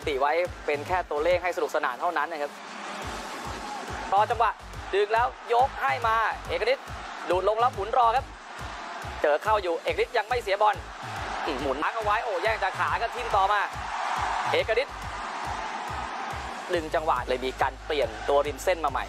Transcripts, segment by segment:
ติไว้เป็นแค่ตัวเลขให้สนุกสนานเท่านั้นนะครับรอจังหวะดึงแล้วยกให้มาเอกนิตดูดลงแล้วหมุนรอครับเจอเข้าอยู่เอกนิตยังไม่เสียบอลหมุนพักเอาไว้โอ้แย่งจากขาก็ทิ่มต่อมาเอกนิตดึงจังหวะเลยมีการเปลี่ยนตัวริมเส้นมาใหม่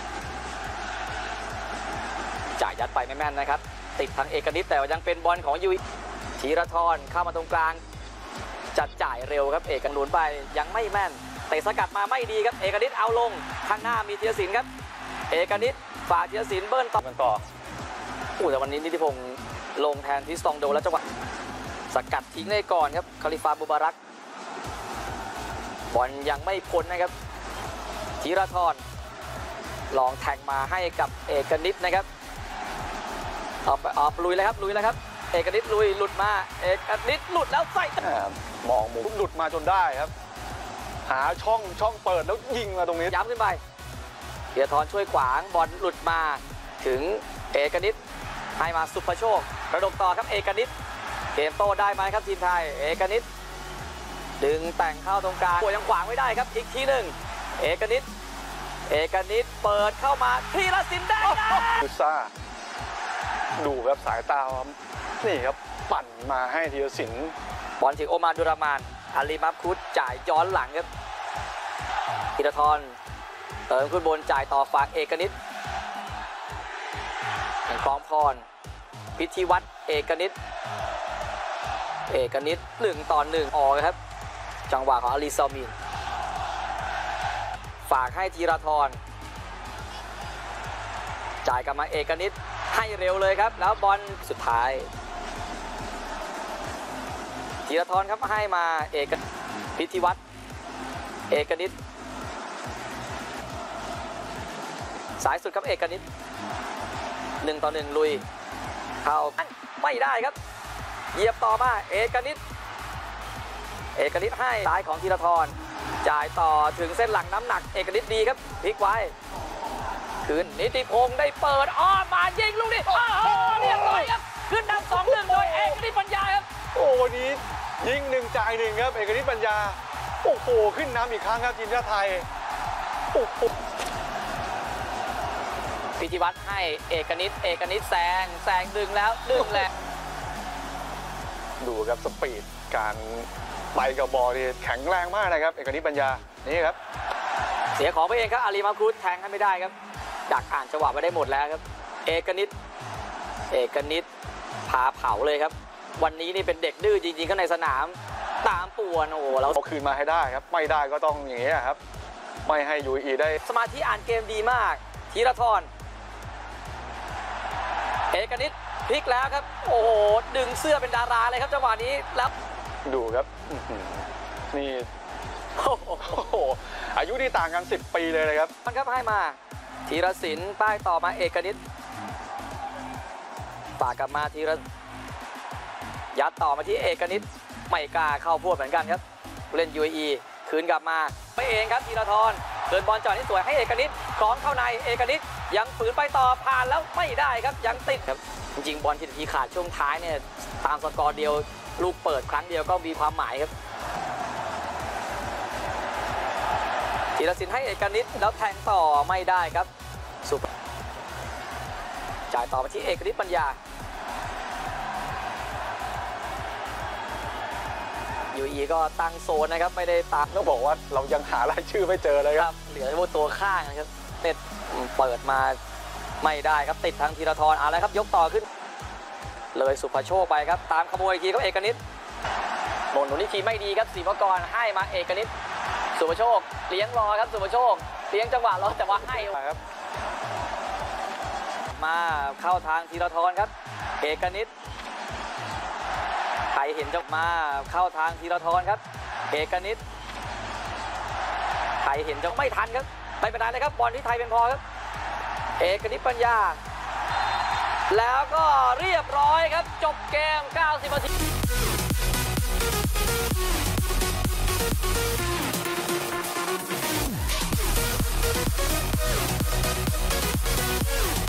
จ่ายยัดไปไม่แม่นนะครับติดทางเอกนิตแต่ว่ายังเป็นบอลของยุยธีรทรเข้ามาตรงกลางจัดจ่ายเร็วครับเอกหนุนไปยังไม่แม่นเตะสกัดมาไม่ดีครับเอกนิตเอาลงข้างหน้ามีธีรศิลป์ครับเอกนิตฝากธีรศิลป์เบิ้ลต่อแต่วันนี้นิติพงศ์ลงแทนทิสตองโดแล้วจังหวะสกัดทิ้งได้ก่อนครับคาลิฟาบูบารักบอลยังไม่พ้นนะครับธีรทรลองแทงมาให้กับเอกนิตนะครับเอาลุยเลยครับเอกนิตลุยหลุดมาเอกนิตหลุดแล้วใส่มองมุมหลุดมาจนได้ครับหาช่องเปิดแล้วยิงมาตรงนี้ย้ำขึ้นไปธีรทรช่วยขวางบอลหลุดมาถึงเอกนิตให้มาสุภโชคกระดกต่อครับเอกนิตเกมโต้ได้ไหมครับทีมไทยเอกนิตดึงแต่งเข้าตรงกลางยังขวางไม่ได้ครับอีกทีหนึ่งเอกนิตเปิดเข้ามาธีรศิลป์ได้นะคุซ่าดูครับสายตานี่ครับปั่นมาให้ธีรศิลป์บอลถึงโอมานดุรามานอาลีมับคุดจ่ายย้อนหลังครับธีรทรเติมขึ้นบนจ่ายต่อฝากเอกนิตคล้องพรพิธีวัฒน์เอกนิต1 ต่อ 1ออกครับจังหวะของอาลีซอมินฝากให้ธีรทรจ่ายกลับมาเอกนิตให้เร็วเลยครับแล้วบอลสุดท้ายธีรทรครับให้มาพิธีวัฒน์เอกนิตสายสุดครับเอกนิต1 ต่อ 1ลุยเข้าไม่ได้ครับเหยียบต่อมาเอกนิตให้ซ้ายของธีรทรจ่ายต่อถึงเส้นหลังน้ำหนักเอกนิตดีครับพลิกไว้คืนนิติพงศ์ได้เปิดอ้อมมายิงลูกนี้เรียบร้อยครับขึ้นนำ 2-1 โดยเอกนิตปัญญาครับโอ้วันนี้ยิง1จ่าย1ครับเอกนิตปัญญาโอ้โหขึ้นนำอีกครั้งครับทีมชาติไทยโอ้โหพิธีวัฒน์ให้เอกนิตแซงดึงแล้วดูครับสปีดการไปกับบอลแข็งแรงมากนะครับเอกนิตปัญญานี่ครับเสียของไปเองครับอาลีมาครุฑแทงให้ไม่ได้ครับดักอ่านจังหวะไปได้หมดแล้วครับเอกนิตพาเผาเลยครับวันนี้นี่เป็นเด็กดื้อจริงๆข้างในสนามตามป่วนโอ้แล้วเอาคืนมาให้ได้ครับไม่ได้ก็ต้องอย่างนี้ครับไม่ให้ยูอีได้สมาธิอ่านเกมดีมากธีรทรเอกนิตพลิกแล้วครับโอ้โหดึงเสื้อเป็นดาราเลยครับจังหวะนี้แล้วดูครับนี่โอ้โหอายุที่ต่างกัน10 ปีเลยนะครับมันครับให้มาธีรศิลป์ป้ายต่อมาเอกนิตฝากกลับมาธีรยัดต่อมาที่เอกนิตไม่กล้าเข้าพวดเหมือนกันครับเล่น UAE คืนกลับมาไปเองครับธีรทรเดินบอลจ่อยที่สวยให้เอกนิตคล้องเข้าในเอกนิตยังฝืนไปต่อผ่านแล้วไม่ได้ครับยังติดครับจริงๆบอลที่ขาดช่วงท้ายเนี่ยตามสกอร์เดียวลูกเปิดครั้งเดียวก็มีความหมายครับธีรศิลป์ให้เอกนิตแล้วแทงต่อไม่ได้ครับสุดจ่ายต่อมาที่เอกนิตปัญญาUAE ก็ตั้งโซนนะครับไม่ได้ตามต้องบอกว่าเรายังหารายชื่อไม่เจอเลยครับเหลือพวกตัวข้างนะครับเน็ตเปิดมาไม่ได้ครับติดทางธีรทรอะไรครับยกต่อขึ้นเลยสุภโชคไปครับตามขโมยอีกทีครับเอกนิตโดนหนุนอีกทีไม่ดีครับศิวกรให้มาเอกนิตสุภโชคเลี้ยงรอครับสุภโชคเลี้ยงจังหวะรอแต่ว่าให้ครับมาเข้าทางธีรทรครับเอกนิตใครเห็นจะมาเข้าทางธีรทรครับเอกนิตใครเห็นจะไม่ทันครับไม่เป็นไรเลยครับบอลที่ไทยเป็นพอครับเอกนิตปัญญาแล้วก็เรียบร้อยครับจบเกม90 นาที